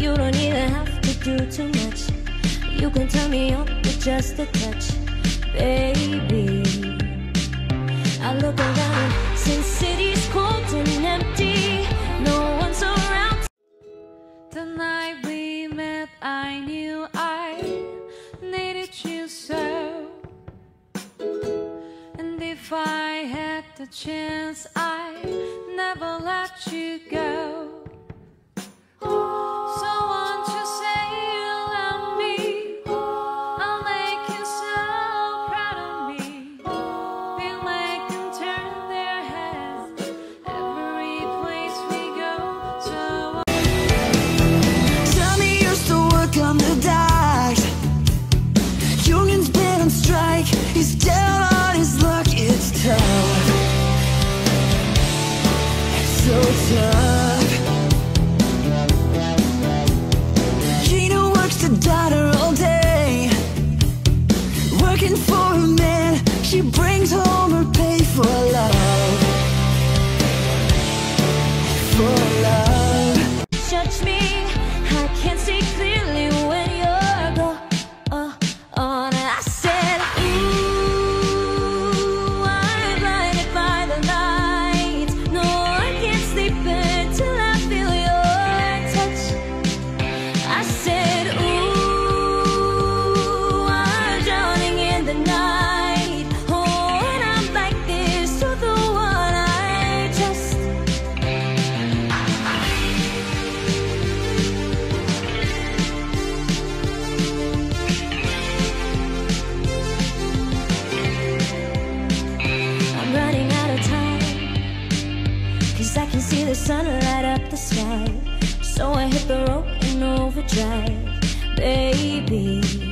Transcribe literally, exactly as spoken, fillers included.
You don't even have to do too much. You can turn me on with just a touch, baby. I look around since city's cold and empty, no one's around. The night we met, I knew I needed you so. And if I had the chance, I'd never let you go. So won't you say you love me? I'll make you so proud of me. We'll make them turn their heads every place we go. So Tommy used to work on the docks. Union's been on strike. He's down on his luck. It's tough. It's so tough. The daughter all day, working for a man. She brings home her pay for love, for love. Judge me, I can't see clearly when you're gone. Uh, on. I said, ooh, I'm blinded by the light. No, I can't sleep until I feel your touch. I said, ooh, night. Oh, and I'm like this to the one I trust. I'm running out of time, 'cause I can see the sun light up the sky. So I hit the road in overdrive, baby.